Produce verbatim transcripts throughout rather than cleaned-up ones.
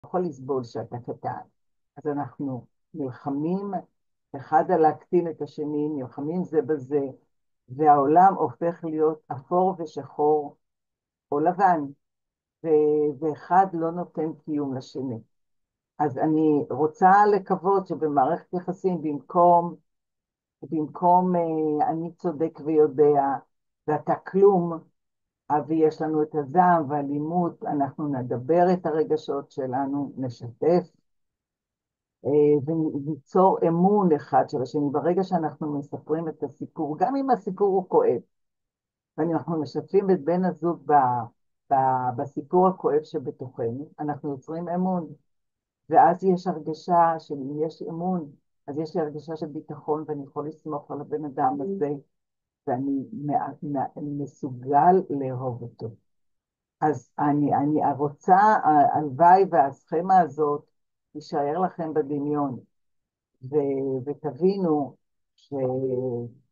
יכול לסבול שאתה קטן. אז אנחנו נלחמים אחד על להקטין את השני, נלחמים זה בזה, והעולם הופך להיות אפור ושחור או לבן, ו- ואחד לא נותן קיום לשני. אז אני רוצה לקוות שבמערכת יחסים, במקום, במקום אה, אני צודק ויודע, ואתה כלום, ויש לנו את הזעם והאלימות, אנחנו נדבר את הרגשות שלנו, נשתף, אה, וניצור אמון אחד של השני. ברגע שאנחנו מספרים את הסיפור, גם אם הסיפור הוא כואב, ואנחנו משתפים את בן הזוג ב, ב, בסיפור הכואב שבתוכנו, אנחנו יוצרים אמון. ואז יש הרגשה של אם יש אמון, אז יש לי הרגשה של ביטחון, ואני יכול לסמוך על הבן אדם הזה, ואני מ- מ- מסוגל לאהוב אותו. אז אני, אני רוצה, הלוואי והסכמה הזאת תישאר לכם בדמיון, ו, ותבינו שבין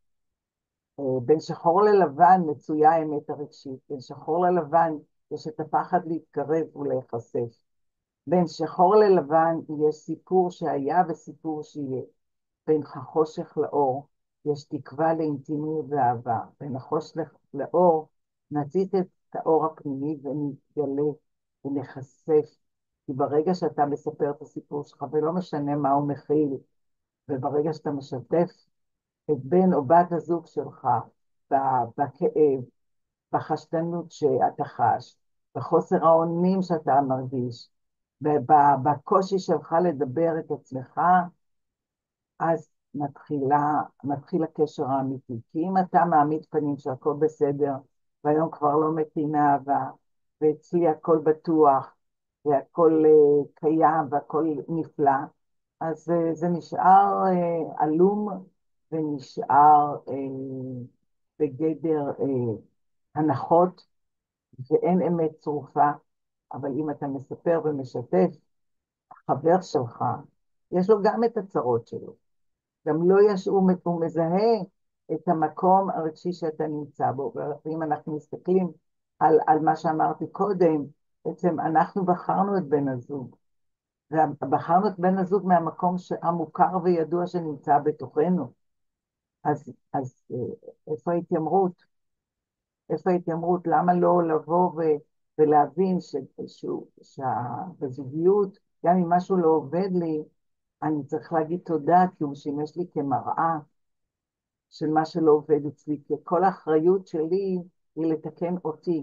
שחור ללבן מצויה האמת הרגשית, בין שחור ללבן יש את הפחד להתקרב ולהיחשף. בין שחור ללבן יש סיפור שהיה וסיפור שיהיה. בין החושך לאור יש תקווה לאינטימיות ואהבה. בין החושך לאור נציץ את האור הפנימי ונתגלה ונחשף. כי ברגע שאתה מספר את הסיפור שלך, ולא משנה מה הוא מכיל, וברגע שאתה משתף את בן או בת הזוג שלך בכאב, בחשדנות שאתה חש, בחוסר האונים שאתה מרגיש, בקושי שלך לדבר את עצמך, אז מתחילה, מתחיל הקשר האמיתי. כי אם אתה מעמיד פנים שהכל בסדר, והיום כבר לא מתים אהבה, ואצלי הכל בטוח, והכל uh, קיים והכל נפלא, אז uh, זה נשאר uh, עלום ונשאר uh, בגדר uh, הנחות, ואין אמת צרופה. אבל אם אתה מספר ומשתף, החבר שלך, יש לו גם את הצרות שלו. גם לא יש, הוא, הוא מזהה את המקום הרגשי שאתה נמצא בו. ואם אנחנו מסתכלים על, על מה שאמרתי קודם, בעצם אנחנו בחרנו את בן הזוג. ובחרנו את בן הזוג מהמקום המוכר וידוע שנמצא בתוכנו. אז, אז אה, איפה ההתיימרות? איפה ההתיימרות? למה לא לבוא ו, ולהבין ש, שהוא, שבזוגיות, גם אם משהו לא עובד לי, אני צריך להגיד תודה, כי הוא שימש לי כמראה של מה שלא עובד אצלי, כי כל האחריות שלי היא לתקן אותי,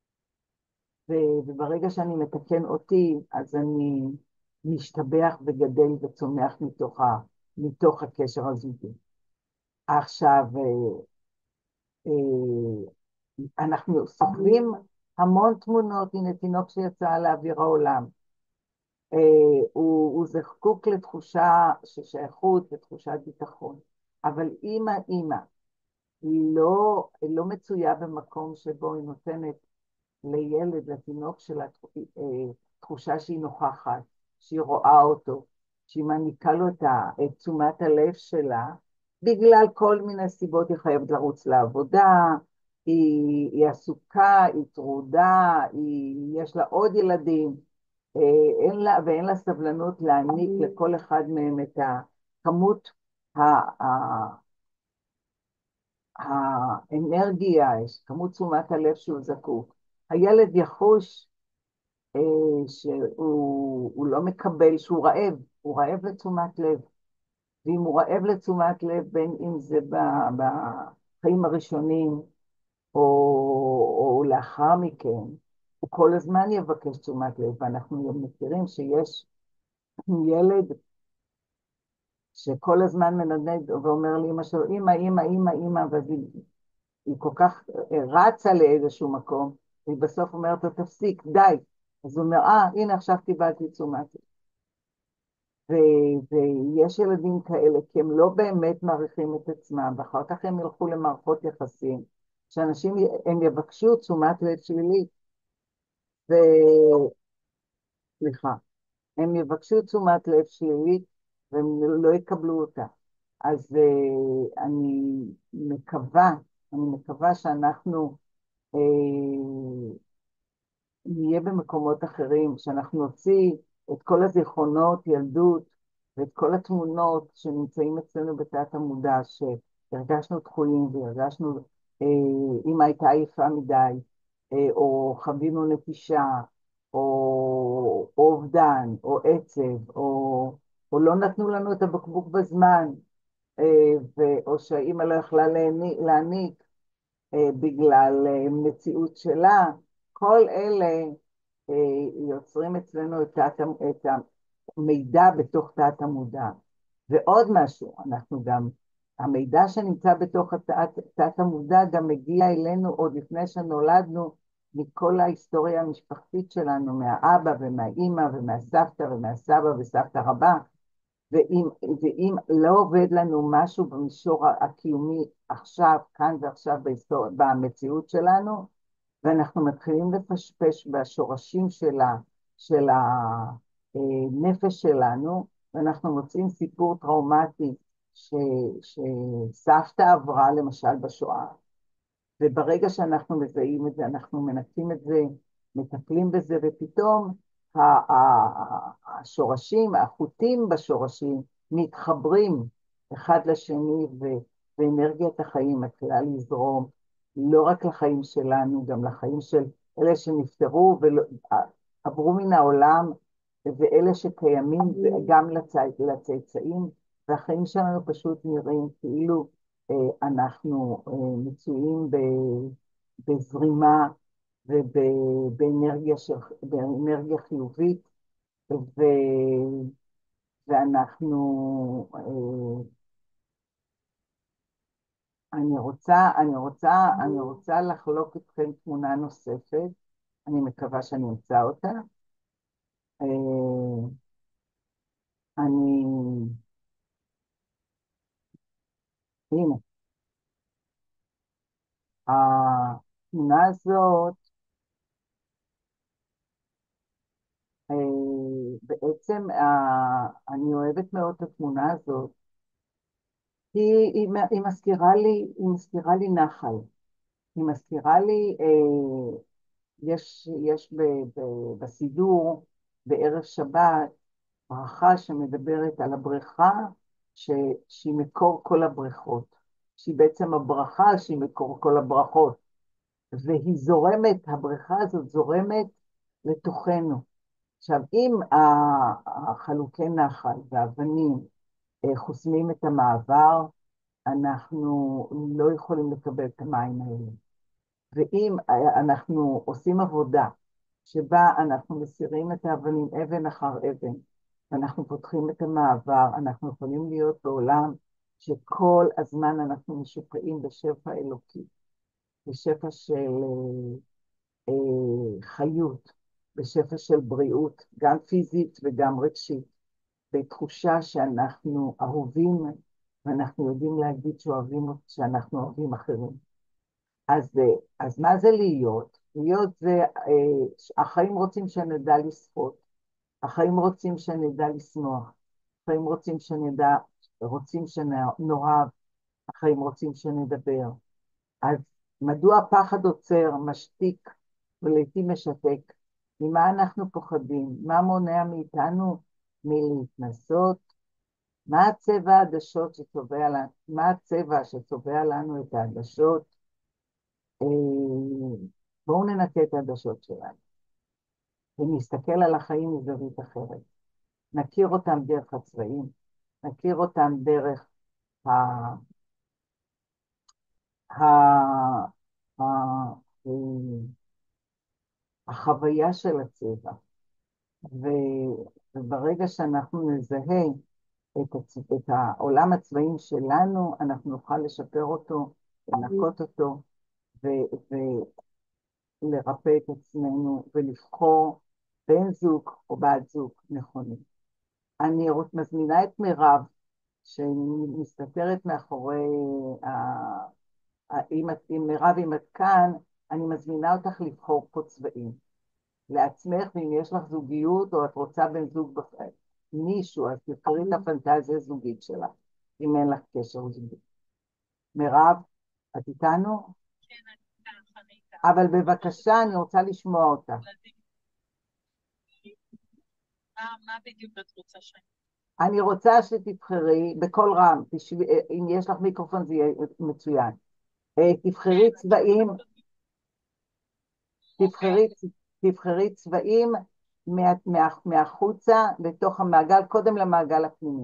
ו- וברגע שאני מתקן אותי, אז אני משתבח וגדל וצומח מתוך, ה- מתוך הקשר הזוגי. עכשיו, אה, אה, אנחנו סופרים המון תמונות, הנה תינוק שיצא לאוויר העולם. אה, הוא, הוא זקוק לתחושה של שייכות ותחושת ביטחון. אבל אימא, אימא, לא, לא מצויה במקום שבו היא נותנת לילד, לתינוק שלה, אה, תחושה שהיא נוכחת, שהיא רואה אותו, שהיא מעניקה לו את ה- את תשומת הלב שלה, בגלל כל מיני סיבות היא חייבת לרוץ לעבודה, היא, היא עסוקה, היא טרודה, היא, יש לה עוד ילדים, אה, אין לה, ואין לה סבלנות להעניק לכל אחד מהם את הכמות האנרגיה, יש כמות תשומת הלב שהוא זקוק. הילד יחוש אה, שהוא הוא לא מקבל, שהוא רעב, הוא רעב לתשומת לב. ואם הוא רעב לתשומת לב, בין אם זה ב- בחיים הראשונים או, או לאחר מכן, הוא כל הזמן יבקש תשומת לב. ואנחנו מכירים שיש ילד שכל הזמן מנדנד ואומר לאמא שלו, אמא, אמא, אמא, אמא, ואז היא היא כל כך רצה לאיזשהו מקום, והיא בסוף אומרת לו, תפסיק, די. אז הוא אומר, אה, הנה עכשיו קיבלתי תשומת לב. ו- ויש ילדים כאלה, כי הם לא באמת מעריכים את עצמם, ואחר כך הם ילכו למערכות יחסים, שאנשים, הם יבקשו תשומת לב שלילית, וסליחה, הם יבקשו תשומת לב שלילית, והם לא יקבלו אותה. אז uh, אני מקווה, אני מקווה שאנחנו אה, נהיה במקומות אחרים, שאנחנו נוציא את כל הזיכרונות, ילדות, ואת כל התמונות שנמצאים אצלנו בתת המודע, שהרגשנו דחויים והרגשנו, אה, אמא הייתה עייפה מדי, אה, או חווינו נטישה, או, או אובדן, או עצב, או, או לא נתנו לנו את הבקבוק בזמן, אה, ו, או שהאמא לא יכלה להעניק, להעניק אה, בגלל אה, מציאות שלה, כל אלה אה, יוצרים אצלנו את, תת, את המידע בתוך תת המודע. ועוד משהו, אנחנו גם, המידע שנמצא בתוך התת, תת המודע גם מגיע אלינו עוד לפני שנולדנו מכל ההיסטוריה המשפחתית שלנו, מהאבא ומהאימא ומהסבתא ומהסבא וסבתא רבה, ואם, ואם לא עובד לנו משהו במישור הקיומי עכשיו, כאן ועכשיו בהיסטוריה, במציאות שלנו, ואנחנו מתחילים לפשפש בשורשים שלה, של הנפש שלנו, ואנחנו מוצאים סיפור טראומטי ש, שסבתא עברה למשל בשואה, וברגע שאנחנו מזהים את זה, אנחנו מנקים את זה, מטפלים בזה, ופתאום ה- ה- השורשים, החוטים בשורשים, מתחברים אחד לשני, ו- ואנרגיית החיים מתחילה לזרום, לא רק לחיים שלנו, גם לחיים של אלה שנפטרו ועברו מן העולם, ואלה שקיימים גם לצי, לצאצאים, והחיים שלנו פשוט נראים כאילו אה, אנחנו אה, מצויים ב- בזרימה ובאנרגיה של, באנרגיה חיובית, ו, ואנחנו, אה, אני רוצה, אני רוצה, אני רוצה לחלוק אתכם תמונה נוספת, אני מקווה שאני אמצא אותה. אה, אני, הנה, התמונה הזאת, אה, בעצם אה, אני אוהבת מאוד את התמונה הזאת, כי היא, היא מזכירה לי, היא מזכירה לי נחל, היא מזכירה לי, אה, יש, יש ב, ב, בסידור, בערב שבת, ברכה שמדברת על הבריכה, ש, שהיא מקור כל הבריכות, שהיא בעצם הברכה שהיא מקור כל הברכות, והיא זורמת, הבריכה הזאת זורמת לתוכנו. עכשיו, אם החלוקי נחל והאבנים אה, חוסמים את המעבר, אנחנו לא יכולים לקבל את המים האלה. ואם אנחנו עושים עבודה שבה אנחנו מסירים את האבנים אבן אחר אבן, ואנחנו פותחים את המעבר, אנחנו יכולים להיות בעולם שכל הזמן אנחנו משופעים בשפע אלוקי, בשפע של אה, אה, חיות, בשפע של בריאות, גם פיזית וגם רגשית, בתחושה שאנחנו אהובים, ואנחנו יודעים להגיד שאוהבים, שאנחנו אוהבים אחרים. אז, אה, אז מה זה להיות? להיות זה, אה, החיים רוצים שנדע לשחות, החיים רוצים שנדע לשמוח, החיים רוצים שנדע, רוצים שנאהב, החיים רוצים שנדבר. אז מדוע הפחד עוצר, משתיק ולעיתים משתק? ממה אנחנו פוחדים? מה מונע מאיתנו מלהתנסות? מה הצבע העדשות שצובע לנו? מה הצבע שצובע לנו את העדשות? אה, בואו ננקה את העדשות שלנו ונסתכל על החיים מזווית אחרת. נכיר אותם דרך הצבעים, נכיר אותם דרך ה... ה... ה... אה, החוויה של הצבע. ו... וברגע שאנחנו נזהה את, הצ... את העולם הצבעים שלנו, אנחנו נוכל לשפר אותו, לנקות אותו, ו... ולרפא את עצמנו ולבחור בן זוג או בת זוג נכונים. אני מזמינה את מירב, שמסתתרת מאחורי, ה- ה- אם את- אם מירב, אם את כאן, אני מזמינה אותך לבחור פה צבעים לעצמך, ואם יש לך זוגיות או את רוצה בן זוג, בח- מישהו, אז תבחרי את הפנטזיה הזוגית שלך, אם אין לך קשר זוגי. מירב, את איתנו? כן, אני איתך, אני איתך. אבל בבקשה, אני רוצה לשמוע אותך. מה, מה בדיוק את רוצה שאני... אני רוצה שתבחרי בקול רם, תשב... אם יש לך מיקרופון זה יהיה מצוין. אה, כן, תבחרי אני צבעים, שומעת אותי. אוקיי, תבחרי, תבחרי צבעים מה, מה, מהחוצה לתוך המעגל, קודם למעגל הפנימי.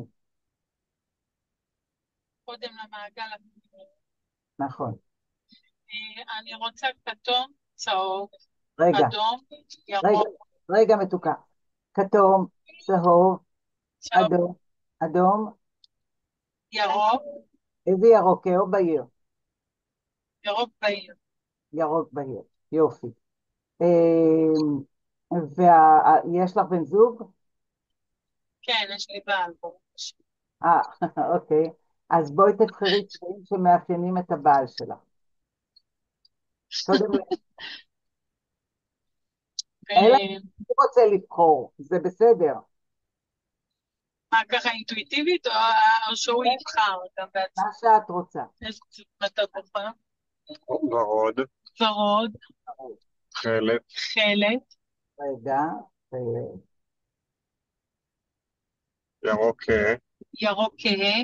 קודם למעגל הפנימי. נכון. אה, אני רוצה כתום, צהוב, רגע, אדום, רגע, ירוק, רגע מתוקה. כתום, צהוב, צהוב, אדום, אדום, ירוק, איזה ירוק? או בהיר? ירוק בהיר. ירוק בהיר. יופי. ויש לך בן זוג? כן, יש לי בעל, ברוך השם. אה, אוקיי. אז בואי תבחרי צבעים שמאפיינים את הבעל שלך. קודם, אלא אה, אם הוא רוצה לבחור, זה בסדר. מה ככה אינטואיטיבית, או או שהוא יבחר גם מה בעצמו? שאת רוצה. איזה צבע אתה בוחר? ורוד, ורוד, תכלת, תכלת, רגע, אה, ירוק כהה, ירוק כהה,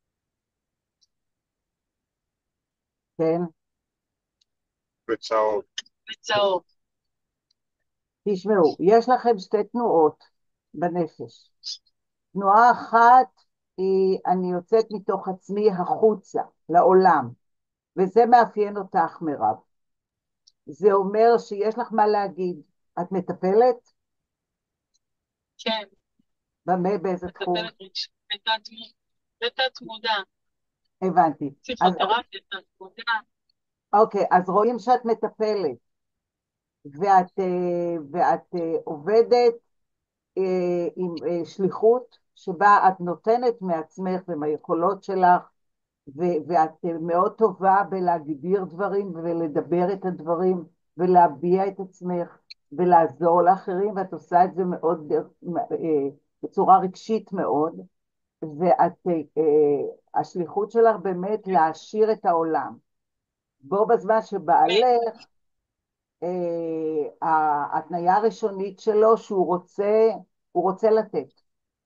כן. וצהוב. וצהוב. תשמעו, יש לכם שתי תנועות בנפש. תנועה אחת היא אני יוצאת מתוך עצמי החוצה, לעולם, וזה מאפיין אותך, מירב. זה אומר שיש לך מה להגיד. את מטפלת? כן, במה, באיזה תחום? מטפלת רגשית, בתת בתת מודע, הבנתי. אז פסיכותרפיה, תת מודע. אוקיי, אז רואים שאת מטפלת, ואת, אה, ואת אה, עובדת אה, עם אה, שליחות שבה את נותנת מעצמך ומהיכולות שלך, ו- ואת אה, מאוד טובה בלהגדיר דברים ולדבר את הדברים ולהביע את עצמך ולעזור לאחרים, ואת עושה את זה מאוד אה, בצורה רגשית מאוד, ואת, אה, אה, השליחות שלך באמת להעשיר את העולם. בו בזמן שבעלך, אה, ההתניה הראשונית שלו שהוא רוצה, הוא רוצה לתת.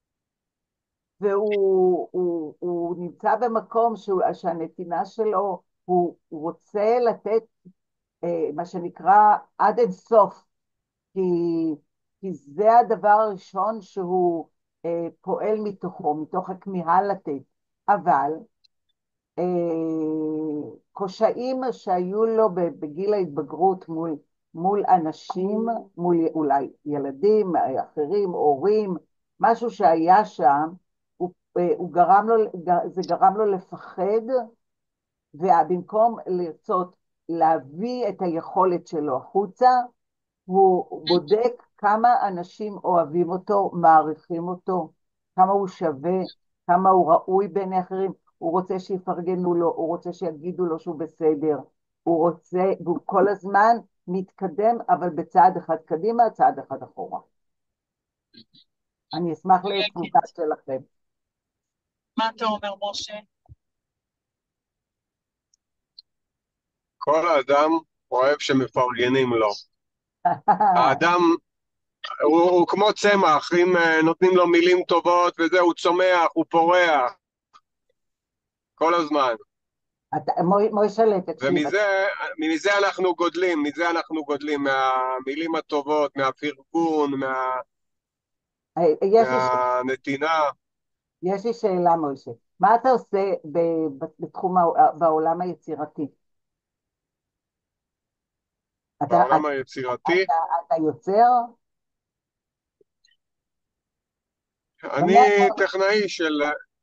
והוא הוא, הוא נמצא במקום שהוא, שהנתינה שלו, הוא, הוא רוצה לתת אה, מה שנקרא עד אין סוף, כי, כי זה הדבר הראשון שהוא אה, פועל מתוכו, מתוך הכמיהה לתת. אבל אה, קשיים שהיו לו בגיל ההתבגרות מול, מול אנשים, מול אולי ילדים אחרים, הורים, משהו שהיה שם, הוא, אה, הוא גרם לו, זה גרם לו לפחד, ובמקום לרצות להביא את היכולת שלו החוצה, הוא בודק כמה אנשים אוהבים אותו, מעריכים אותו, כמה הוא שווה, כמה הוא ראוי בעיני אחרים. הוא רוצה שיפרגנו לו, הוא רוצה שיגידו לו שהוא בסדר, הוא רוצה, והוא כל הזמן מתקדם, אבל בצעד אחד קדימה, צעד אחד אחורה. אני אשמח לתגובה מדויקת. שלכם. מה אתה אומר, משה? כל האדם אוהב שמפרגנים לו. האדם הוא, הוא כמו צמח, אם אה, נותנים לו מילים טובות וזה, הוא צומח, הוא פורח, כל הזמן. אתה- מוי- מוישל'ה, תקשיב, אתה- ומזה מזה אנחנו גודלים, מזה אנחנו גודלים, מהמילים הטובות, מהפרגון, מה, אה, יש לי, ש- מהנתינה. יש לי שאלה, מוישה. מה אתה עושה ב- בתחום, ה- בעולם היצירתי? אתה, בעולם היצירתי. אתה, אתה יוצר? אני במה אתה... טכנאי של...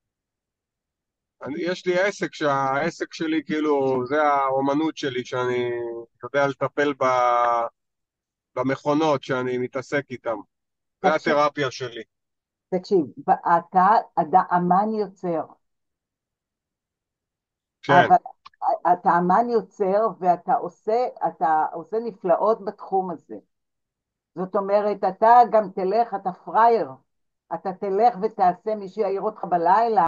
אני, יש לי עסק, שהעסק שלי כאילו, זה האומנות שלי, שאני יודע לטפל ב, במכונות שאני מתעסק איתן. זה תקשיב, התרפיה שלי. תקשיב, אתה, אתה אמן יוצר, כן, אבל אתה אמן יוצר ואתה עושה, אתה עושה נפלאות בתחום הזה. זאת אומרת, אתה גם תלך, אתה פראייר, אתה תלך ותעשה, מישהו יעיר אותך בלילה,